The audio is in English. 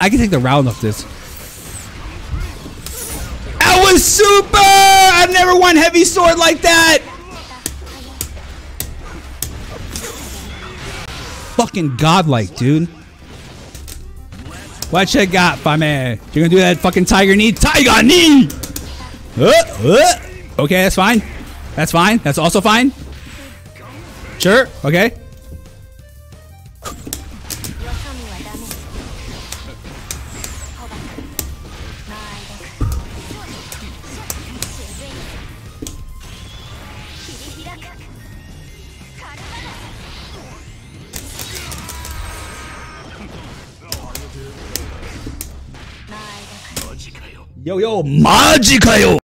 I can take the round off this. That was super! I've never won heavy sword like that! Fucking godlike, dude. What you got, my man? You're gonna do that fucking tiger knee? Tiger knee! Okay, that's fine. That's fine. That's also fine. Sure, okay. Yo, yo, マジかよ